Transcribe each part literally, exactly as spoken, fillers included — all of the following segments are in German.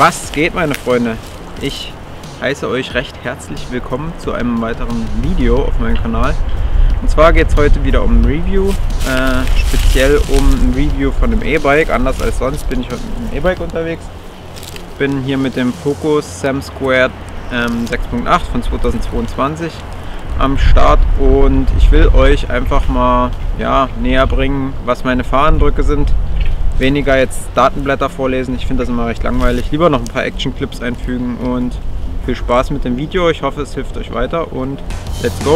Was geht, meine Freunde? Ich heiße euch recht herzlich willkommen zu einem weiteren Video auf meinem Kanal. Und zwar geht es heute wieder um ein Review, äh, speziell um ein Review von dem E-Bike. Anders als sonst bin ich heute mit dem E-Bike unterwegs. Bin hier mit dem Focus Sam Squared ähm, sechs Punkt acht von zweitausendzweiundzwanzig am Start und ich will euch einfach mal ja, näher bringen, was meine Fahreindrücke sind. Weniger jetzt Datenblätter vorlesen, ich finde das immer recht langweilig. Lieber noch ein paar Action-Clips einfügen und viel Spaß mit dem Video. Ich hoffe, es hilft euch weiter und let's go!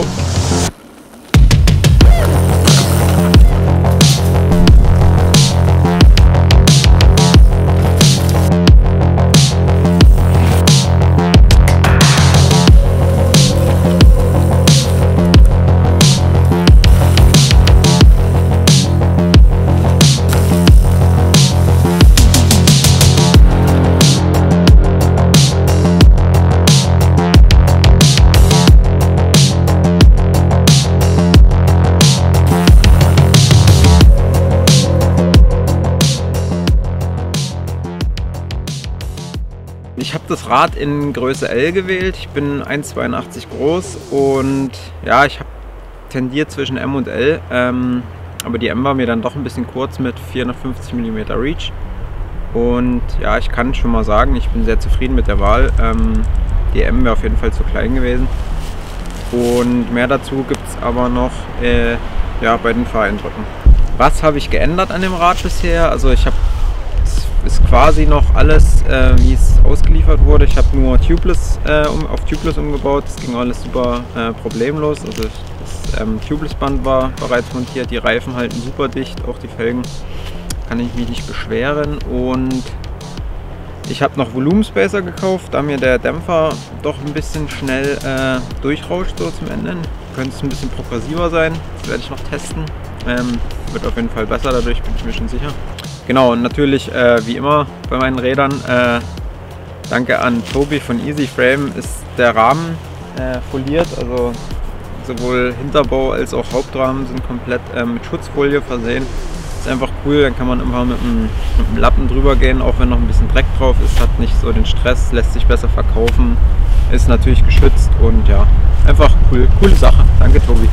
Ich habe das Rad in Größe L gewählt, ich bin eins Komma zweiundachtzig groß und ja, ich habe tendiert zwischen M und L, ähm, aber die M war mir dann doch ein bisschen kurz mit vierhundertfünfzig Millimeter Reach und ja, ich kann schon mal sagen, ich bin sehr zufrieden mit der Wahl. Ähm, die M wäre auf jeden Fall zu klein gewesen und mehr dazu gibt es aber noch äh, ja, bei den Fahreindrücken. Was habe ich geändert an dem Rad bisher? Also ich habe ist quasi noch alles, äh, wie es ausgeliefert wurde. Ich habe nur Tubeless, äh, um, auf Tubeless umgebaut. Das ging alles super äh, problemlos. Also das ähm, Tubeless-Band war bereits montiert. Die Reifen halten super dicht, auch die Felgen. Kann ich mich nicht beschweren. Und ich habe noch Volumenspacer gekauft, da mir der Dämpfer doch ein bisschen schnell äh, durchrauscht so zum Ende. Könnte es ein bisschen progressiver sein. Das werde ich noch testen. Ähm, wird auf jeden Fall besser, dadurch bin ich mir schon sicher. Genau, und natürlich, äh, wie immer bei meinen Rädern, äh, danke an Tobi von Easy Frame, ist der Rahmen äh, foliert. Also sowohl Hinterbau als auch Hauptrahmen sind komplett äh, mit Schutzfolie versehen. Ist einfach cool, dann kann man immer mit einem, mit einem Lappen drüber gehen, auch wenn noch ein bisschen Dreck drauf ist. Hat nicht so den Stress, lässt sich besser verkaufen, ist natürlich geschützt und ja, einfach cool, coole Sache. Danke Tobi.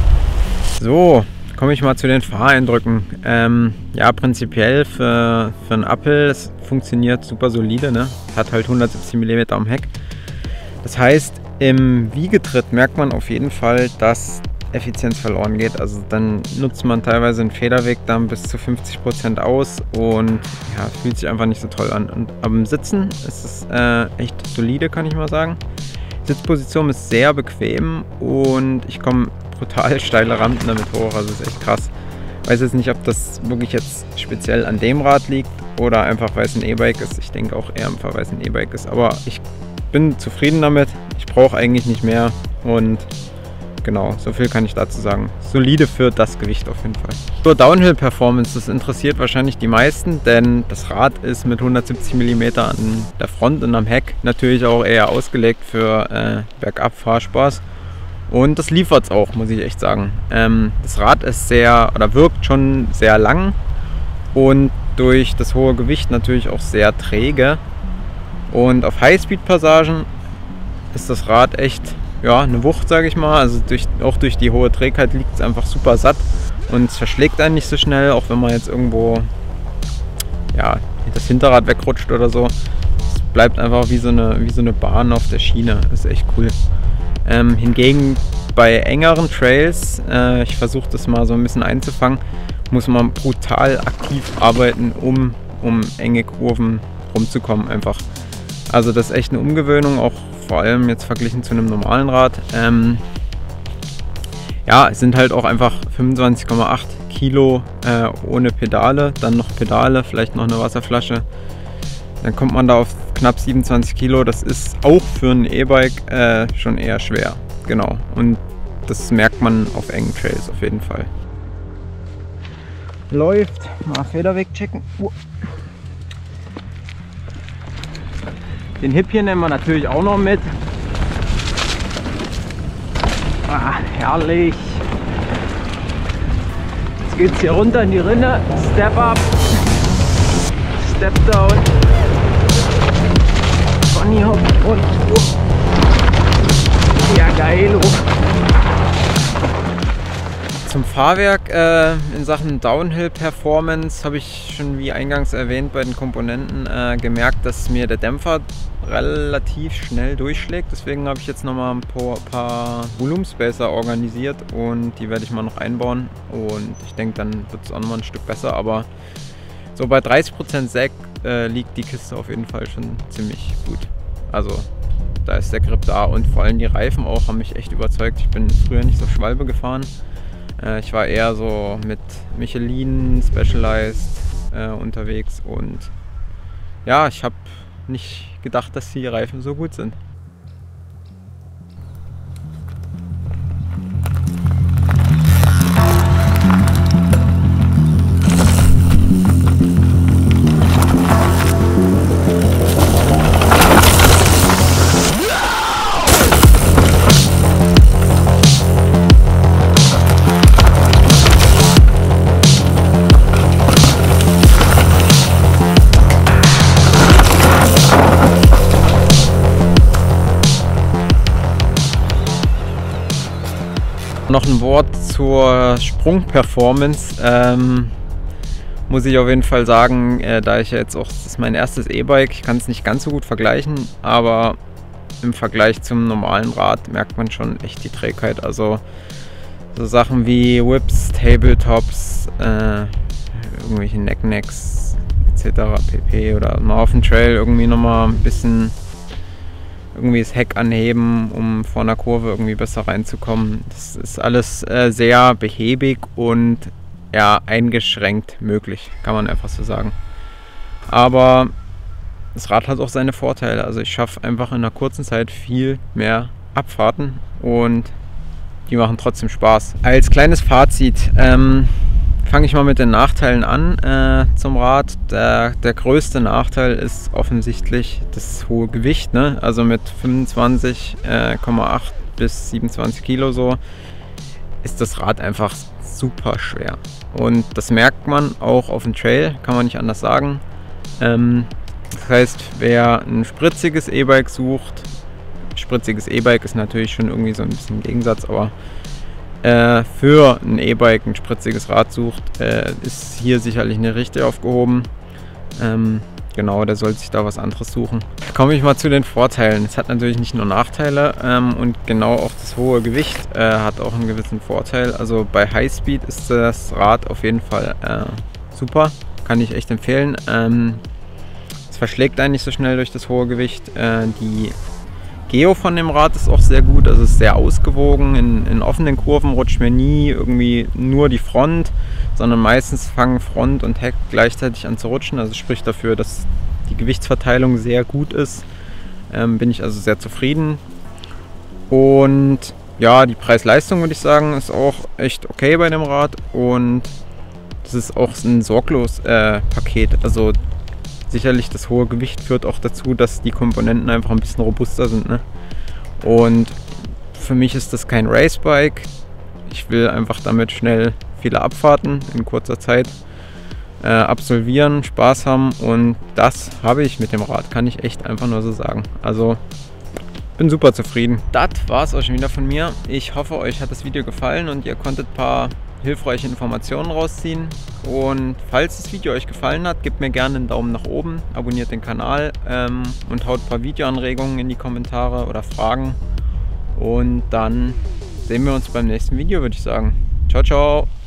So. Komme ich mal zu den Fahreindrücken. Ähm, ja, prinzipiell für, für einen Apple, es funktioniert super solide, ne? Hat halt hundertsiebzig Millimeter am Heck. Das heißt, im Wiegetritt merkt man auf jeden Fall, dass Effizienz verloren geht. Also dann nutzt man teilweise einen Federweg dann bis zu fünfzig Prozent aus und ja, fühlt sich einfach nicht so toll an. Und am Sitzen ist es äh, echt solide, kann ich mal sagen. Die Sitzposition ist sehr bequem und ich komme brutal steile Rampen damit hoch, also ist echt krass. Ich weiß jetzt nicht, ob das wirklich jetzt speziell an dem Rad liegt oder einfach weil es ein E-Bike ist. Ich denke auch eher einfach, weil es ein E-Bike ist, aber ich bin zufrieden damit. Ich brauche eigentlich nicht mehr und genau, so viel kann ich dazu sagen. Solide für das Gewicht auf jeden Fall. So, Downhill-Performance, das interessiert wahrscheinlich die meisten, denn das Rad ist mit hundertsiebzig Millimeter an der Front und am Heck natürlich auch eher ausgelegt für äh, Bergab-Fahrspaß. Und das liefert es auch, muss ich echt sagen. Ähm, das Rad ist sehr, oder wirkt schon sehr lang und durch das hohe Gewicht natürlich auch sehr träge. Und auf Highspeed-Passagen ist das Rad echt ja, eine Wucht, sage ich mal. Also durch, auch durch die hohe Trägheit liegt es einfach super satt und es verschlägt einen nicht so schnell, auch wenn man jetzt irgendwo ja, das Hinterrad wegrutscht oder so. Es bleibt einfach wie so eine, wie so eine Bahn auf der Schiene. Das ist echt cool. Ähm, hingegen bei engeren Trails, äh, ich versuche das mal so ein bisschen einzufangen, muss man brutal aktiv arbeiten, um, um enge Kurven rumzukommen einfach. Also das ist echt eine Umgewöhnung, auch vor allem jetzt verglichen zu einem normalen Rad. Ähm, ja, es sind halt auch einfach fünfundzwanzig Komma acht Kilo äh, ohne Pedale, dann noch Pedale, vielleicht noch eine Wasserflasche. Dann kommt man da auf knapp siebenundzwanzig Kilo. Das ist auch für ein E-Bike äh, schon eher schwer. Genau. Und das merkt man auf engen Trails auf jeden Fall. Läuft. Mal Federweg checken. Uh. Den Hip hier nehmen wir natürlich auch noch mit. Ah, herrlich. Jetzt geht es hier runter in die Rinne. Step up. Step down. Bunny Hop und uh, ja geil. Zum Fahrwerk äh, in Sachen Downhill Performance habe ich schon wie eingangs erwähnt bei den Komponenten äh, gemerkt, dass mir der Dämpfer relativ schnell durchschlägt. Deswegen habe ich jetzt nochmal ein paar, paar Volumenspacer organisiert und die werde ich mal noch einbauen. Und ich denke, dann wird es auch nochmal ein Stück besser. Aber so bei dreißig Prozent Sack äh, liegt die Kiste auf jeden Fall schon ziemlich gut. Also da ist der Grip da und vor allem die Reifen auch haben mich echt überzeugt. Ich bin früher nicht so Schwalbe gefahren. Äh, ich war eher so mit Michelin, Specialized äh, unterwegs und ja, ich habe nicht gedacht, dass die Reifen so gut sind. Noch ein Wort zur Sprungperformance. Ähm, muss ich auf jeden Fall sagen, äh, da ich ja jetzt auch, das ist mein erstes E-Bike, ich kann es nicht ganz so gut vergleichen, aber im Vergleich zum normalen Rad merkt man schon echt die Trägheit. Also so Sachen wie Whips, Tabletops, äh, irgendwelche Necknecks et cetera pp. Oder mal auf dem Trail irgendwie nochmal ein bisschen irgendwie das Heck anheben, um vor einer Kurve irgendwie besser reinzukommen. Das ist alles äh, sehr behäbig und ja, eingeschränkt möglich, kann man einfach so sagen. Aber das Rad hat auch seine Vorteile. Also ich schaffe einfach in einer kurzen Zeit viel mehr Abfahrten und die machen trotzdem Spaß. Als kleines Fazit ähm, fange ich mal mit den Nachteilen an äh, zum Rad. Der, der größte Nachteil ist offensichtlich das hohe Gewicht, ne? Also mit fünfundzwanzig Komma acht bis siebenundzwanzig Kilo so ist das Rad einfach super schwer. Und das merkt man auch auf dem Trail, kann man nicht anders sagen. Ähm, das heißt, wer ein spritziges E-Bike sucht, spritziges E-Bike ist natürlich schon irgendwie so ein bisschen ein Gegensatz, aber äh, für ein E-Bike ein spritziges Rad sucht, äh, ist hier sicherlich nicht richtig aufgehoben. Ähm, genau, der sollte sich da was anderes suchen. Komme ich mal zu den Vorteilen. Es hat natürlich nicht nur Nachteile ähm, und genau auch das hohe Gewicht äh, hat auch einen gewissen Vorteil. Also bei Highspeed ist das Rad auf jeden Fall äh, super, kann ich echt empfehlen. Ähm, es verschlägt einen nicht so schnell durch das hohe Gewicht. Äh, die Geo von dem Rad ist auch sehr gut, also es ist sehr ausgewogen. In, in offenen Kurven rutscht mir nie irgendwie nur die Front, sondern meistens fangen Front und Heck gleichzeitig an zu rutschen. Also spricht dafür, dass die Gewichtsverteilung sehr gut ist. Ähm, bin ich also sehr zufrieden. Und ja, die Preis-Leistung würde ich sagen, ist auch echt okay bei dem Rad. Und das ist auch ein sorglos äh, Paket. Also sicherlich das hohe Gewicht führt auch dazu, dass die Komponenten einfach ein bisschen robuster sind, ne? Und für mich ist das kein Racebike. Ich will einfach damit schnell viele Abfahrten in kurzer Zeit äh, absolvieren, Spaß haben und das habe ich mit dem Rad, kann ich echt einfach nur so sagen. Also bin super zufrieden. Das war es auch schon wieder von mir. Ich hoffe, euch hat das Video gefallen und ihr konntet ein paar hilfreiche Informationen rausziehen. Und falls das Video euch gefallen hat, gebt mir gerne einen Daumen nach oben, abonniert den Kanal ähm, und haut ein paar Videoanregungen in die Kommentare oder Fragen. Und dann sehen wir uns beim nächsten Video, würde ich sagen. Ciao, ciao!